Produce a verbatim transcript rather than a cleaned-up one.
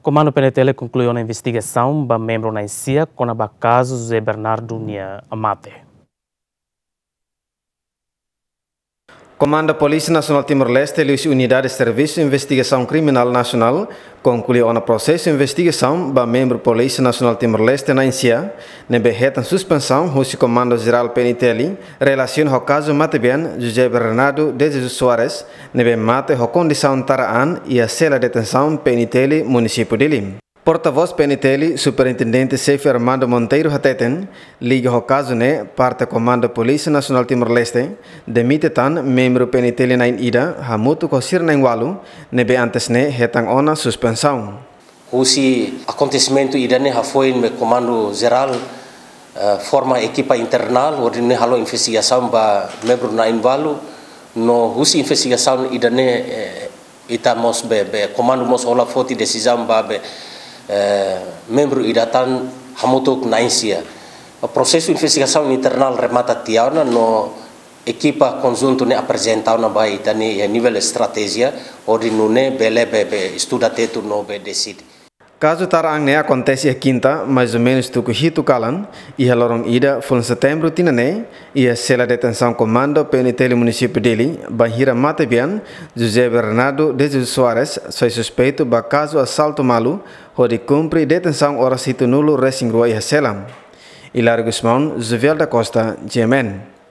Comando P N T L concluiu a investigação para membro na I C I A com o caso José Bernardo Nia Amate. Comando Polícia Nacional Timor-Leste e Unidade de Serviço de Investigação Criminal Nacional concluiu o processo de investigação para membro Polícia Nacional Timor-Leste na I C I A, nebe reta suspensão do Comando Geral P N T L relação ao caso Matebian José Bernardo de Jesus Soares, nebe mate a condição taraan e a cela de detenção P N T L município de Lim. Porta-voz P N T L, Superintendente Chefe Armando Monteiro Hateten, liga ao caso ne parte Comando Polícia Nacional Timor-Leste, demite tan membro P N T L na ida, hamutu ko sir na walu, nebe antes ne hetang ona suspensão. Esse acontecimento ida ne foi no Comando Geral, uh, forma equipa internal, onde ne halo investigação ba membro na invalu, no esse investigação ida ne eh, itamos be, be Comando mos ola foti decisão ba be Uh, membro idatan hamutuk na I C I A. O processo de investigação internal remata tiana no equipa conjunto ne apresentau na bai tani a nível estratégia onde no ne bele bebe estuda teto no be decide. Caso tarang ne acontece a quinta, mais ou menos tu hito kalan, e a lorong ida foi setembro tinane, e a cela de detenção comando P N T L município dele, Bahira Matebian, José Bernardo de Jesus Soares, foi suspeito ba caso assalto malu, onde cumpre detenção hora sito nulo racing rua e a cela. Hilário Guzmão, Zuviel da Costa, G M N.